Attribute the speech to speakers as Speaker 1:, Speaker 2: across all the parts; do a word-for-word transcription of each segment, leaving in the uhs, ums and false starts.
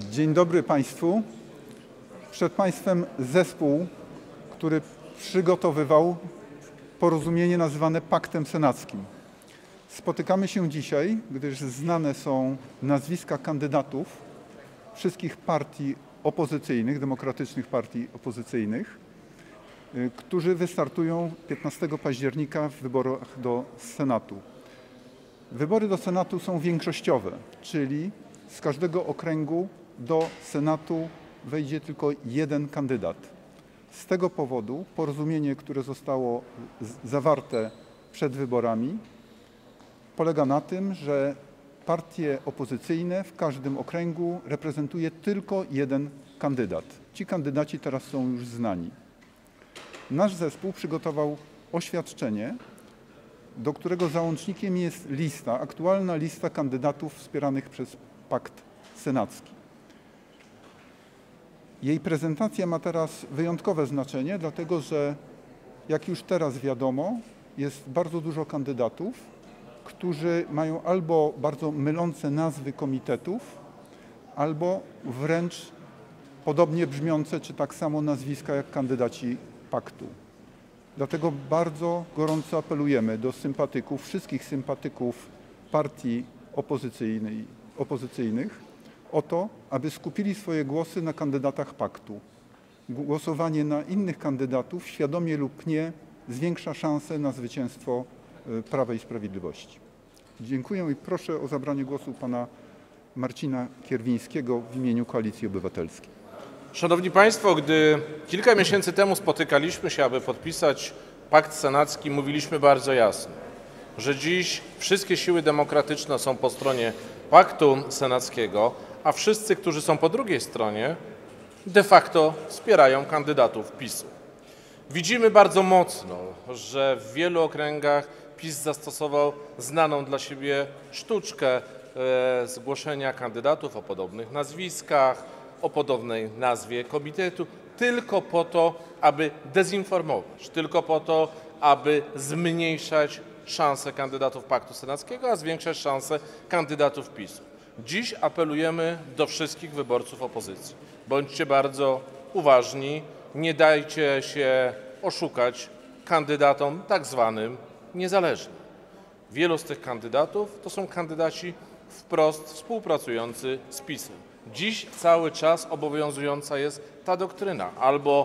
Speaker 1: Dzień dobry Państwu. Przed Państwem zespół, który przygotowywał porozumienie nazywane Paktem Senackim. Spotykamy się dzisiaj, gdyż znane są nazwiska kandydatów wszystkich partii opozycyjnych, demokratycznych partii opozycyjnych, którzy wystartują piętnastego października w wyborach do Senatu. Wybory do Senatu są większościowe, czyli z każdego okręgu do Senatu wejdzie tylko jeden kandydat. Z tego powodu porozumienie, które zostało zawarte przed wyborami, polega na tym, że partie opozycyjne w każdym okręgu reprezentuje tylko jeden kandydat. Ci kandydaci teraz są już znani. Nasz zespół przygotował oświadczenie, do którego załącznikiem jest lista, aktualna lista kandydatów wspieranych przez Pakt Senacki. Jej prezentacja ma teraz wyjątkowe znaczenie, dlatego że, jak już teraz wiadomo, jest bardzo dużo kandydatów, którzy mają albo bardzo mylące nazwy komitetów, albo wręcz podobnie brzmiące, czy tak samo nazwiska jak kandydaci paktu. Dlatego bardzo gorąco apelujemy do sympatyków, wszystkich sympatyków partii opozycyjnej, opozycyjnych o to, aby skupili swoje głosy na kandydatach paktu. Głosowanie na innych kandydatów, świadomie lub nie, zwiększa szanse na zwycięstwo Prawa i Sprawiedliwości. Dziękuję i proszę o zabranie głosu pana Marcina Kierwińskiego w imieniu Koalicji Obywatelskiej.
Speaker 2: Szanowni Państwo, gdy kilka miesięcy temu spotykaliśmy się, aby podpisać Pakt Senacki, mówiliśmy bardzo jasno, że dziś wszystkie siły demokratyczne są po stronie Paktu Senackiego, a wszyscy, którzy są po drugiej stronie, de facto wspierają kandydatów PiS-u. Widzimy bardzo mocno, że w wielu okręgach PiS zastosował znaną dla siebie sztuczkę e, zgłoszenia kandydatów o podobnych nazwiskach, o podobnej nazwie komitetu, tylko po to, aby dezinformować, tylko po to, aby zmniejszać szanse kandydatów Paktu Senackiego, a zwiększać szanse kandydatów PiS-u. Dziś apelujemy do wszystkich wyborców opozycji. Bądźcie bardzo uważni, nie dajcie się oszukać kandydatom tak zwanym niezależnym. Wielu z tych kandydatów to są kandydaci wprost współpracujący z PiS-em. Dziś cały czas obowiązująca jest ta doktryna, albo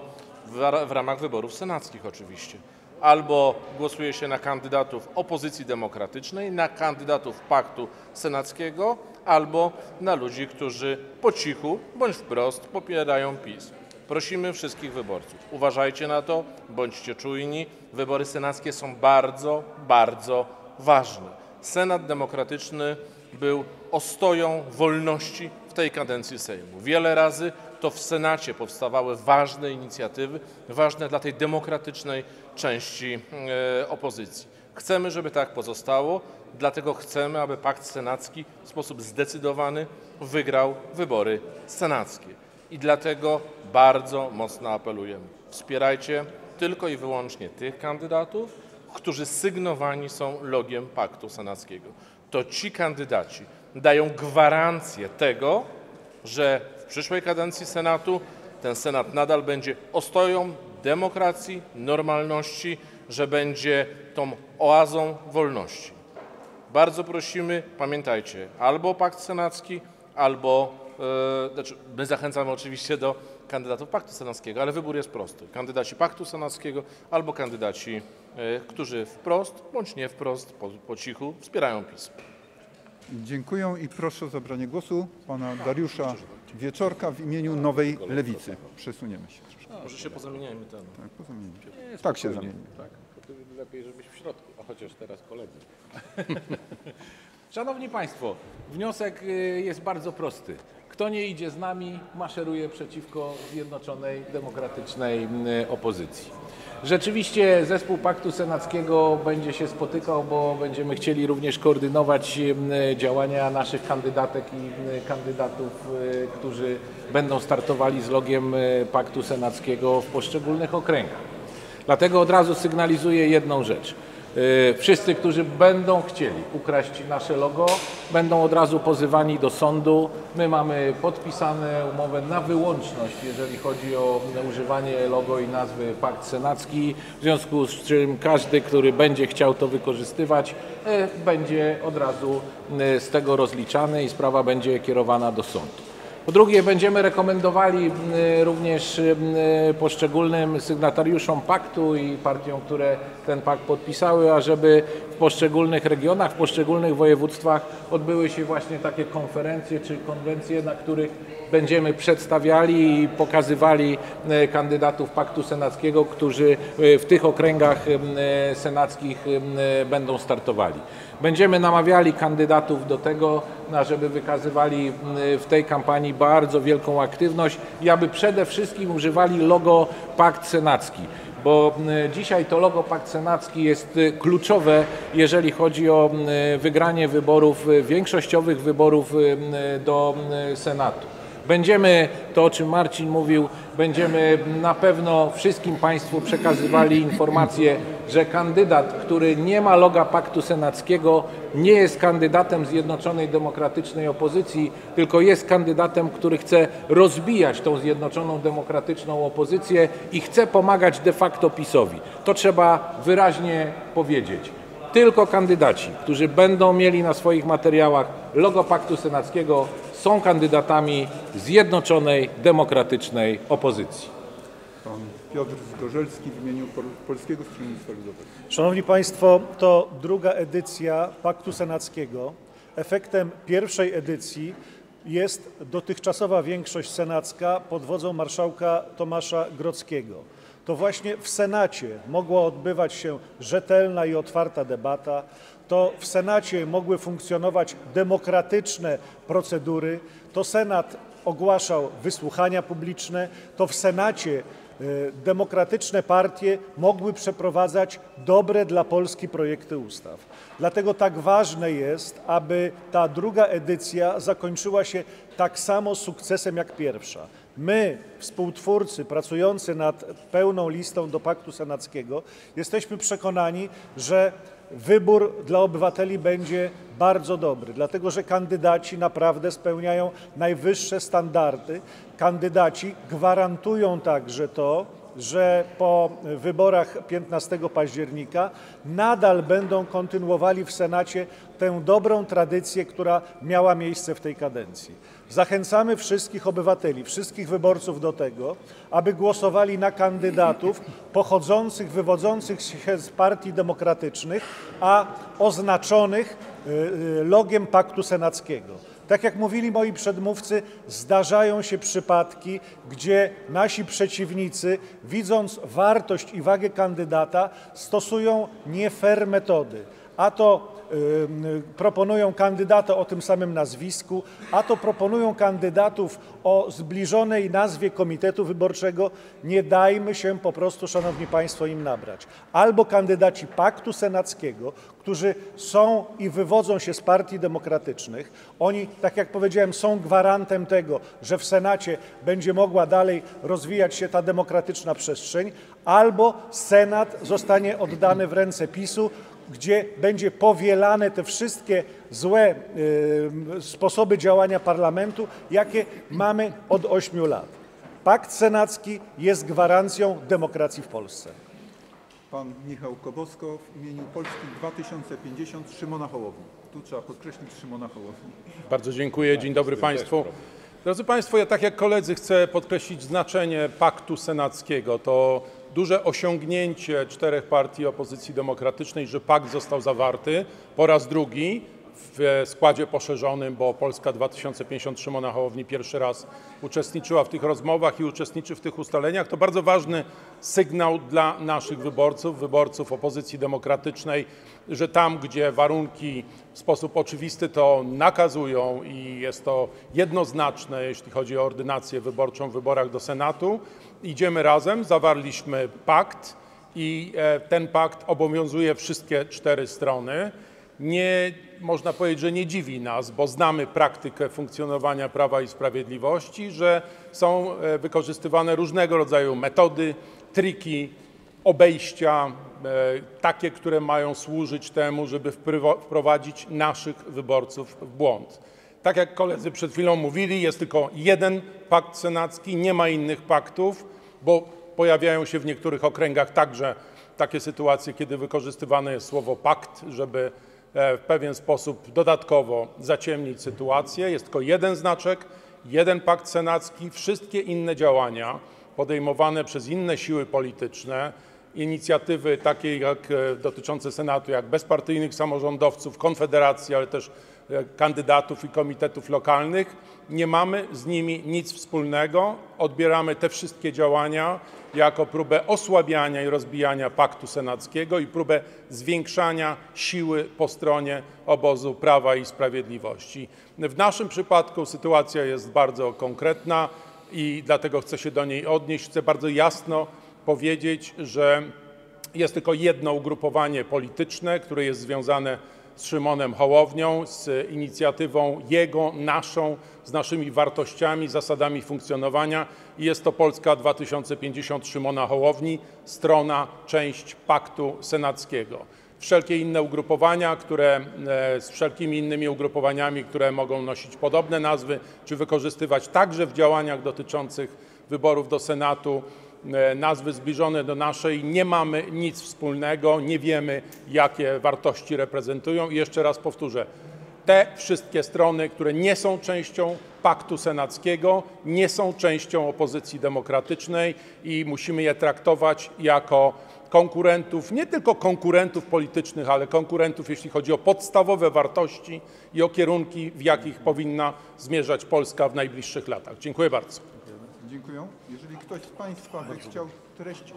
Speaker 2: w ramach wyborów senackich oczywiście, albo głosuje się na kandydatów opozycji demokratycznej, na kandydatów Paktu Senackiego, albo na ludzi, którzy po cichu bądź wprost popierają PiS. Prosimy wszystkich wyborców, uważajcie na to, bądźcie czujni. Wybory senackie są bardzo, bardzo ważne. Senat demokratyczny był ostoją wolności w tej kadencji Sejmu. Wiele razy to w Senacie powstawały ważne inicjatywy, ważne dla tej demokratycznej części e, opozycji. Chcemy, żeby tak pozostało, dlatego chcemy, aby Pakt Senacki w sposób zdecydowany wygrał wybory senackie. I dlatego bardzo mocno apelujemy. Wspierajcie tylko i wyłącznie tych kandydatów, którzy sygnowani są logiem Paktu Senackiego. To ci kandydaci dają gwarancję tego, że w przyszłej kadencji Senatu ten Senat nadal będzie ostoją demokracji, normalności, że będzie tą oazą wolności. Bardzo prosimy, pamiętajcie, albo Pakt Senacki, albo, yy, znaczy my zachęcamy oczywiście do kandydatów Paktu Senackiego, ale wybór jest prosty. Kandydaci Paktu Senackiego albo kandydaci, yy, którzy wprost bądź nie wprost, po, po cichu wspierają PiS.
Speaker 1: Dziękuję i proszę o zabranie głosu pana Dariusza Wieczorka w imieniu Nowej Lewicy. Przesuniemy się troszkę.
Speaker 2: Może się pozamieniajmy ten.
Speaker 1: Tak, pozamienimy. Tak się zamieni.
Speaker 3: Tak, lepiej, żebyś w środku, a chociaż teraz koledzy. Szanowni Państwo, wniosek jest bardzo prosty. Kto nie idzie z nami, maszeruje przeciwko Zjednoczonej Demokratycznej Opozycji. Rzeczywiście zespół Paktu Senackiego będzie się spotykał, bo będziemy chcieli również koordynować działania naszych kandydatek i kandydatów, którzy będą startowali z logiem Paktu Senackiego w poszczególnych okręgach. Dlatego od razu sygnalizuję jedną rzecz. Wszyscy, którzy będą chcieli ukraść nasze logo, będą od razu pozywani do sądu. My mamy podpisane umowę na wyłączność, jeżeli chodzi o używanie logo i nazwy Pakt Senacki, w związku z czym każdy, który będzie chciał to wykorzystywać, będzie od razu z tego rozliczany i sprawa będzie kierowana do sądu. Po drugie, będziemy rekomendowali również poszczególnym sygnatariuszom paktu i partiom, które ten pakt podpisały, ażeby w poszczególnych regionach, w poszczególnych województwach odbyły się właśnie takie konferencje czy konwencje, na których będziemy przedstawiali i pokazywali kandydatów paktu senackiego, którzy w tych okręgach senackich będą startowali. Będziemy namawiali kandydatów do tego, żeby wykazywali w tej kampanii bardzo wielką aktywność i aby przede wszystkim używali logo Pakt Senacki, bo dzisiaj to logo Pakt Senacki jest kluczowe, jeżeli chodzi o wygranie wyborów, większościowych wyborów do Senatu. Będziemy, to o czym Marcin mówił, będziemy na pewno wszystkim Państwu przekazywali informację, że kandydat, który nie ma loga Paktu Senackiego, nie jest kandydatem Zjednoczonej Demokratycznej Opozycji, tylko jest kandydatem, który chce rozbijać tą Zjednoczoną Demokratyczną Opozycję i chce pomagać de facto PiS-owi. To trzeba wyraźnie powiedzieć. Tylko kandydaci, którzy będą mieli na swoich materiałach logo Paktu Senackiego, są kandydatami Zjednoczonej Demokratycznej Opozycji.
Speaker 1: Pan Piotr Zgorzelski w imieniu Polskiego Stronnictwa Ludowego.
Speaker 4: Szanowni Państwo, to druga edycja Paktu Senackiego. Efektem pierwszej edycji jest dotychczasowa większość senacka pod wodzą marszałka Tomasza Grodzkiego. To właśnie w Senacie mogła odbywać się rzetelna i otwarta debata. To w Senacie mogły funkcjonować demokratyczne procedury. To Senat ogłaszał wysłuchania publiczne. To w Senacie demokratyczne partie mogły przeprowadzać dobre dla Polski projekty ustaw. Dlatego tak ważne jest, aby ta druga edycja zakończyła się tak samo sukcesem jak pierwsza. My, współtwórcy pracujący nad pełną listą do Paktu Senackiego, jesteśmy przekonani, że wybór dla obywateli będzie bardzo dobry, dlatego że kandydaci naprawdę spełniają najwyższe standardy. Kandydaci gwarantują także to, że po wyborach piętnastego października nadal będą kontynuowali w Senacie tę dobrą tradycję, która miała miejsce w tej kadencji. Zachęcamy wszystkich obywateli, wszystkich wyborców do tego, aby głosowali na kandydatów pochodzących, wywodzących się z partii demokratycznych, a oznaczonych logiem Paktu Senackiego. Tak jak mówili moi przedmówcy, zdarzają się przypadki, gdzie nasi przeciwnicy, widząc wartość i wagę kandydata, stosują nie fair metody. A to y, proponują kandydata o tym samym nazwisku, a to proponują kandydatów o zbliżonej nazwie komitetu wyborczego. Nie dajmy się po prostu, szanowni państwo, im nabrać. Albo kandydaci Paktu Senackiego, którzy są i wywodzą się z partii demokratycznych, oni, tak jak powiedziałem, są gwarantem tego, że w Senacie będzie mogła dalej rozwijać się ta demokratyczna przestrzeń, albo Senat zostanie oddany w ręce PiS-u, gdzie będzie powielane te wszystkie złe y, sposoby działania parlamentu, jakie mamy od ośmiu lat. Pakt senacki jest gwarancją demokracji w Polsce.
Speaker 1: Pan Michał Kobosko w imieniu Polski dwa tysiące pięćdziesiąt Szymona Hołowni. Tu trzeba podkreślić Szymona Hołowni.
Speaker 5: Bardzo dziękuję. Dzień dobry Państwu. Drodzy Państwo, ja tak jak koledzy chcę podkreślić znaczenie Paktu Senackiego. To duże osiągnięcie czterech partii opozycji demokratycznej, że pakt został zawarty po raz drugi w składzie poszerzonym, bo Polska dwa tysiące pięćdziesiąt Szymona Hołowni pierwszy raz uczestniczyła w tych rozmowach i uczestniczy w tych ustaleniach. To bardzo ważny sygnał dla naszych wyborców, wyborców opozycji demokratycznej, że tam, gdzie warunki w sposób oczywisty to nakazują i jest to jednoznaczne, jeśli chodzi o ordynację wyborczą w wyborach do Senatu, idziemy razem, zawarliśmy pakt i ten pakt obowiązuje wszystkie cztery strony. Nie można powiedzieć, że nie dziwi nas, bo znamy praktykę funkcjonowania Prawa i Sprawiedliwości, że są wykorzystywane różnego rodzaju metody, triki, obejścia takie, które mają służyć temu, żeby wprowadzić naszych wyborców w błąd. Tak jak koledzy przed chwilą mówili, jest tylko jeden pakt senacki, nie ma innych paktów, bo pojawiają się w niektórych okręgach także takie sytuacje, kiedy wykorzystywane jest słowo pakt, żeby w pewien sposób dodatkowo zaciemnić sytuację. Jest tylko jeden znaczek, jeden pakt senacki. Wszystkie inne działania podejmowane przez inne siły polityczne, inicjatywy takie jak dotyczące Senatu, jak bezpartyjnych samorządowców, Konfederacji, ale też kandydatów i komitetów lokalnych, nie mamy z nimi nic wspólnego. Odbieramy te wszystkie działania jako próbę osłabiania i rozbijania paktu senackiego i próbę zwiększania siły po stronie obozu Prawa i Sprawiedliwości. W naszym przypadku sytuacja jest bardzo konkretna i dlatego chcę się do niej odnieść. Chcę bardzo jasno powiedzieć, że jest tylko jedno ugrupowanie polityczne, które jest związane z Szymonem Hołownią, z inicjatywą jego, naszą, z naszymi wartościami, zasadami funkcjonowania i jest to Polska dwa tysiące pięćdziesiąt Szymona Hołowni, strona, część paktu senackiego. Wszelkie inne ugrupowania, które z wszelkimi innymi ugrupowaniami, które mogą nosić podobne nazwy, czy wykorzystywać także w działaniach dotyczących wyborów do Senatu nazwy zbliżone do naszej, nie mamy nic wspólnego, nie wiemy, jakie wartości reprezentują. I jeszcze raz powtórzę, te wszystkie strony, które nie są częścią paktu senackiego, nie są częścią opozycji demokratycznej i musimy je traktować jako konkurentów, nie tylko konkurentów politycznych, ale konkurentów, jeśli chodzi o podstawowe wartości i o kierunki, w jakich powinna zmierzać Polska w najbliższych latach. Dziękuję bardzo.
Speaker 1: Dziękuję. Jeżeli ktoś z Państwa by chciał treść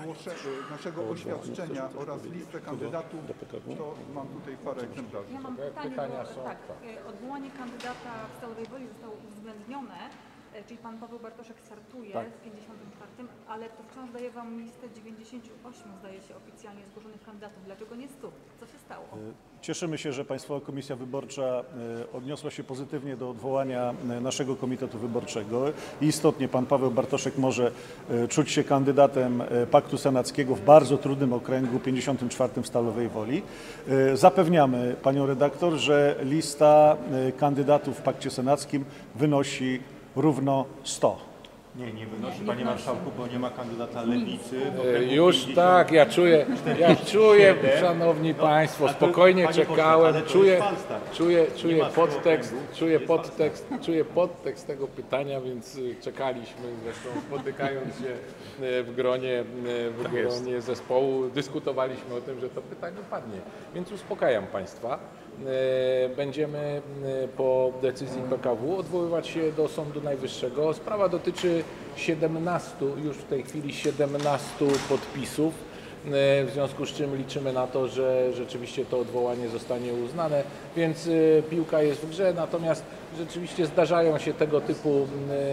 Speaker 1: naszego oświadczenia oraz listę kandydatów, to mam tutaj parę egzemplarzy.
Speaker 6: Ja mam pytanie,
Speaker 3: Pytania
Speaker 6: bo,
Speaker 3: są,
Speaker 6: tak,
Speaker 3: tak.
Speaker 6: e, odwołanie kandydata w Stalowej Woli zostało uwzględnione, e, czyli pan Paweł Bartoszek startuje
Speaker 3: Tak.
Speaker 6: w pięćdziesiątym czwartym, ale to wciąż daje wam listę dziewięćdziesięciu ośmiu, zdaje się, oficjalnie zgłoszonych kandydatów. Dlaczego nie stu? Co się stało?
Speaker 4: Cieszymy się, że Państwowa Komisja Wyborcza odniosła się pozytywnie do odwołania naszego komitetu wyborczego. Istotnie pan Paweł Bartoszek może czuć się kandydatem paktu senackiego w bardzo trudnym okręgu pięćdziesiątym czwartym w Stalowej Woli. Zapewniamy panią redaktor, że lista kandydatów w pakcie senackim wynosi równo sto.
Speaker 7: Nie, nie wynosi, panie marszałku, bo nie ma kandydata lewicy.
Speaker 3: Już tak, ja czuję, ja czuję, szanowni państwo, spokojnie czekałem, czuję, czuję, czuję podtekst, czuję podtekst, czuję podtekst tego pytania, więc czekaliśmy, zresztą spotykając się w gronie, w gronie zespołu, dyskutowaliśmy o tym, że to pytanie padnie, więc uspokajam państwa. Będziemy po decyzji P K W odwoływać się do Sądu Najwyższego. Sprawa dotyczy siedemnastu, już w tej chwili siedemnastu podpisów, w związku z czym liczymy na to, że rzeczywiście to odwołanie zostanie uznane, więc piłka jest w grze, natomiast rzeczywiście zdarzają się tego typu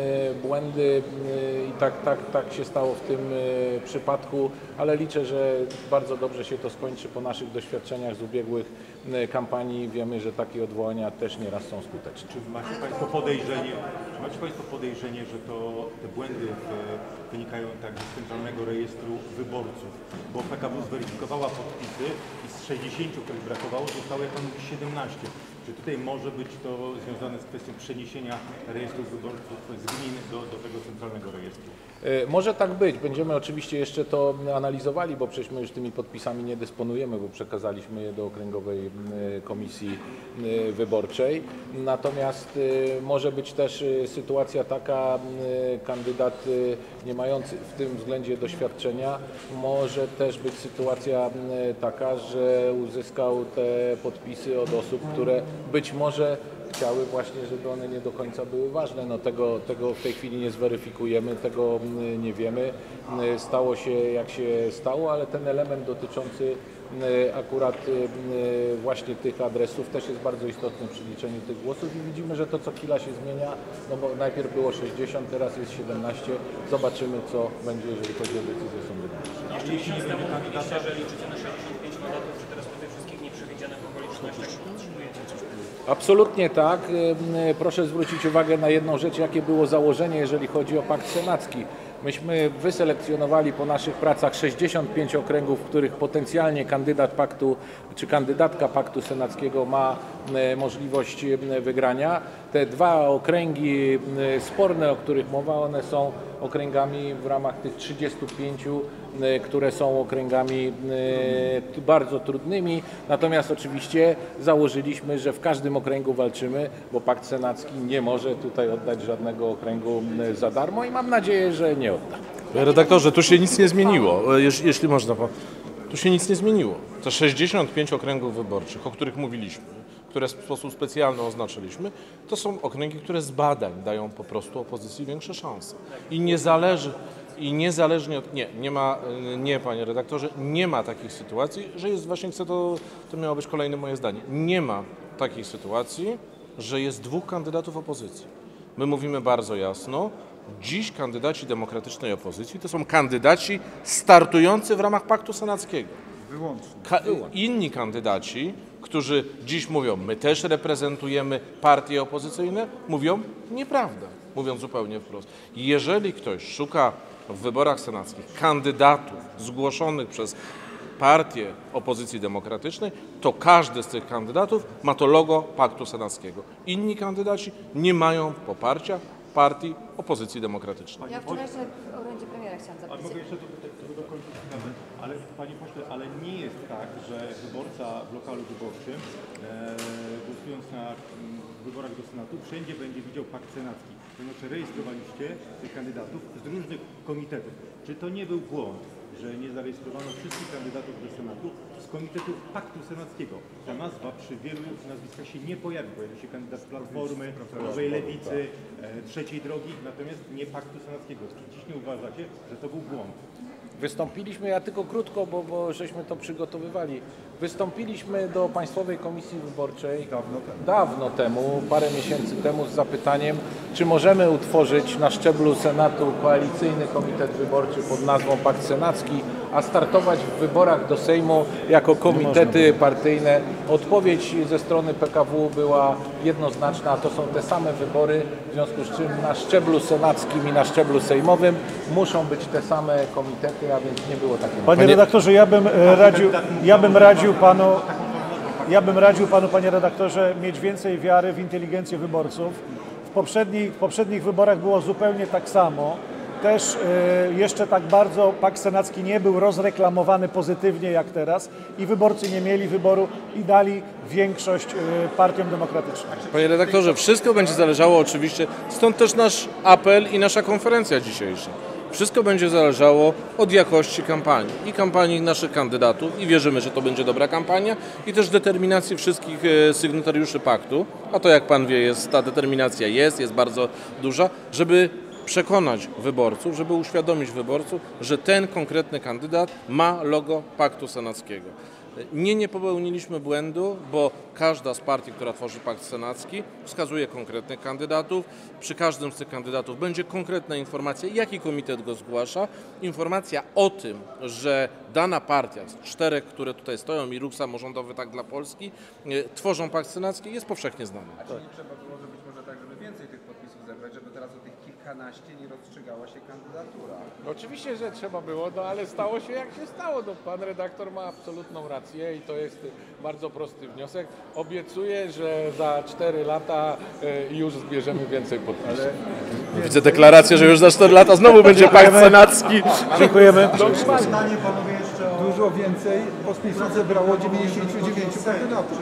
Speaker 3: błędy i tak, tak, tak się stało w tym przypadku, ale liczę, że bardzo dobrze się to skończy. Po naszych doświadczeniach z ubiegłych kampanii wiemy, że takie odwołania też nieraz są skuteczne.
Speaker 7: Czy macie Państwo podejrzenie, czy macie Państwo podejrzenie, że to te błędy w, wynikają także z Centralnego Rejestru Wyborców? Bo P K W zweryfikowała podpisy i z sześćdziesięciu, których brakowało, zostało, jak Pan mówi, siedemnaście. Czy tutaj może być to związane z kwestią przeniesienia rejestrów wyborców z gmin do, do tego centralnego rejestru?
Speaker 3: Może tak być. Będziemy oczywiście jeszcze to analizowali, bo przecież my już tymi podpisami nie dysponujemy, bo przekazaliśmy je do Okręgowej Komisji Wyborczej. Natomiast może być też sytuacja taka, kandydat nie mający w tym względzie doświadczenia, może też być sytuacja taka, że uzyskał te podpisy od osób, które być może chciały właśnie, żeby one nie do końca były ważne. No tego, tego w tej chwili nie zweryfikujemy, tego nie wiemy. Stało się jak się stało, ale ten element dotyczący akurat właśnie tych adresów też jest bardzo istotny przy liczeniu tych głosów i widzimy, że to co chwila się zmienia, no bo najpierw było sześćdziesiąt, teraz jest siedemnaście. Zobaczymy, co będzie, jeżeli chodzi o decyzję Sądu Najwyższego.
Speaker 7: Jeśli nie będzie kandydata,
Speaker 8: że liczycie na sześćdziesiąt pięć mandatów, że teraz po tych wszystkich nieprzewidzianych okolicznościach otrzymujecie coś?
Speaker 3: Absolutnie tak. Proszę zwrócić uwagę na jedną rzecz, jakie było założenie, jeżeli chodzi o pakt senacki. Myśmy wyselekcjonowali po naszych pracach sześćdziesiąt pięć okręgów, w których potencjalnie kandydat paktu czy kandydatka paktu senackiego ma możliwość wygrania. Te dwa okręgi sporne, o których mowa, one są okręgami w ramach tych trzydziestu pięciu, które są okręgami bardzo trudnymi. Natomiast oczywiście założyliśmy, że w każdym okręgu walczymy, bo pakt senacki nie może tutaj oddać żadnego okręgu za darmo i mam nadzieję, że nie odda.
Speaker 2: Redaktorze, tu się nic nie zmieniło, jeśli, jeśli można. Tu się nic nie zmieniło. Te sześćdziesiąt pięć okręgów wyborczych, o których mówiliśmy, które w sposób specjalny oznaczyliśmy, to są okręgi, które z badań dają po prostu opozycji większe szanse. I nie zależy, i niezależnie od... Nie, nie ma, nie panie redaktorze, nie ma takich sytuacji, że jest właśnie, chcę to, to miało być kolejne moje zdanie, nie ma takiej sytuacji, że jest dwóch kandydatów opozycji. My mówimy bardzo jasno, dziś kandydaci demokratycznej opozycji to są kandydaci startujący w ramach paktu senackiego.
Speaker 1: Wyłącznie.
Speaker 2: Ka- inni kandydaci, którzy dziś mówią, my też reprezentujemy partie opozycyjne, mówią nieprawdę, mówiąc zupełnie wprost. Jeżeli ktoś szuka w wyborach senackich kandydatów zgłoszonych przez partię opozycji demokratycznej, to każdy z tych kandydatów ma to logo paktu senackiego. Inni kandydaci nie mają poparcia partii opozycji demokratycznej.
Speaker 6: Ja wczoraj jeszcze o orędzie premiera chciałam
Speaker 7: A
Speaker 6: zapytać.
Speaker 7: mogę jeszcze to, to, to dokończyć sprawę, ale panie pośle, ale nie jest tak, że wyborca w lokalu wyborczym, e, głosując na m, wyborach do Senatu, wszędzie będzie widział pakt senacki, ponieważ rejestrowaliście tych kandydatów z różnych komitetów. Czy to nie był błąd, że nie zarejestrowano wszystkich kandydatów do Senatu z komitetu paktu senackiego? Ta nazwa przy wielu nazwiskach się nie pojawi. Pojawi się kandydat Platformy, Nowej Lewicy, e, Trzeciej Drogi, natomiast nie paktu senackiego. Czy dziś nie uważacie, że to był błąd?
Speaker 3: Wystąpiliśmy, ja tylko krótko, bo, bo żeśmy to przygotowywali. Wystąpiliśmy do Państwowej Komisji Wyborczej
Speaker 1: Dawno temu.
Speaker 3: dawno temu, parę miesięcy temu z zapytaniem, czy możemy utworzyć na szczeblu Senatu koalicyjny komitet wyborczy pod nazwą Pakt Senacki, a startować w wyborach do Sejmu jako komitety partyjne. Odpowiedź ze strony P K W była jednoznaczna, to są te same wybory, w związku z czym na szczeblu senackim i na szczeblu sejmowym muszą być te same komitety, a więc nie było takiego.
Speaker 4: Panie redaktorze, ja bym e, radził, ja bym radził panu, ja bym radził panu, panie redaktorze, mieć więcej wiary w inteligencję wyborców. W poprzednich, w poprzednich wyborach było zupełnie tak samo. Też e, jeszcze tak bardzo pakt senacki nie był rozreklamowany pozytywnie jak teraz i wyborcy nie mieli wyboru i dali większość e, partiom demokratycznym.
Speaker 2: Panie redaktorze, wszystko będzie zależało oczywiście, stąd też nasz apel i nasza konferencja dzisiejsza. Wszystko będzie zależało od jakości kampanii i kampanii naszych kandydatów i wierzymy, że to będzie dobra kampania i też determinacji wszystkich sygnatariuszy paktu, a to jak pan wie, jest, ta determinacja jest, jest bardzo duża, żeby przekonać wyborców, żeby uświadomić wyborców, że ten konkretny kandydat ma logo paktu senackiego. Nie, nie popełniliśmy błędu, bo każda z partii, która tworzy pakt senacki, wskazuje konkretnych kandydatów. Przy każdym z tych kandydatów będzie konkretna informacja, jaki komitet go zgłasza. Informacja o tym, że dana partia z czterech, które tutaj stoją i ruch samorządowy Tak dla Polski, tworzą pakt senacki, jest powszechnie znana.
Speaker 8: A czy nie trzeba było zrobić może tak, żeby więcej tych podpisów zebrać, żeby teraz o tych kilkanaście nie rozstrzygała się kandydatura?
Speaker 3: Oczywiście, że trzeba było, no ale stało się jak się stało. No, pan redaktor ma absolutną rację i to jest bardzo prosty wniosek. Obiecuję, że za cztery lata e, już zbierzemy więcej podpisów.
Speaker 2: Widzę deklarację, że już za cztery lata znowu będzie pakt senacki.
Speaker 4: Dziękujemy.
Speaker 1: Pytanie panowie jeszcze o... Dużo więcej podpisów zebrało dziewięćdziesięciu dziewięciu kandydatów.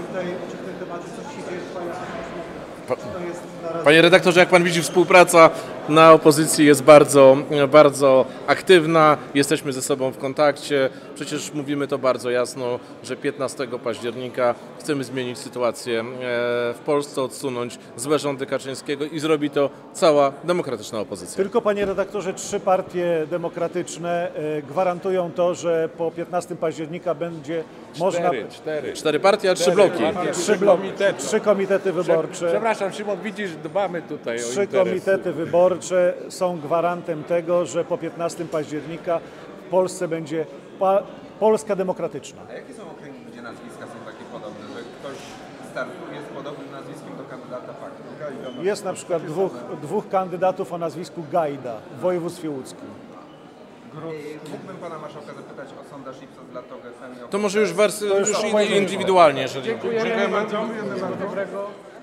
Speaker 2: Panie redaktorze, jak pan widzi, współpraca na opozycji jest bardzo, bardzo aktywna. Jesteśmy ze sobą w kontakcie. Przecież mówimy to bardzo jasno, że piętnastego października chcemy zmienić sytuację w Polsce, odsunąć złe rządy Kaczyńskiego i zrobi to cała demokratyczna opozycja.
Speaker 4: Tylko, panie redaktorze, trzy partie demokratyczne e, gwarantują to, że po piętnastego października będzie można...
Speaker 3: Cztery, cztery.
Speaker 2: Cztery partie, a trzy bloki.
Speaker 4: Trzy, bloki, trzy komitety wyborcze.
Speaker 3: Przepraszam, Szymon, widzisz, dbamy tutaj o
Speaker 4: Trzy
Speaker 3: interesy.
Speaker 4: komitety wyborcze są gwarantem tego, że po piętnastego października w Polsce będzie pa- Polska demokratyczna.
Speaker 8: A jakie są okręgi, gdzie nazwiska są takie podobne, że ktoś startuje z podobnym nazwiskiem kandydata paktu.
Speaker 4: Jest na przykład dwóch, dwóch kandydatów o nazwisku Gajda w województwie łódzkim.
Speaker 8: I mógłbym pana marszałka zapytać o sondaż Ipsos dla TOG F M.
Speaker 2: To może już, wersy,
Speaker 4: już
Speaker 2: już
Speaker 4: obojętnie.
Speaker 2: indywidualnie, jeżeli
Speaker 3: Dziękujemy
Speaker 2: dziękujemy.
Speaker 3: bardzo. Wszystkiego dobrego.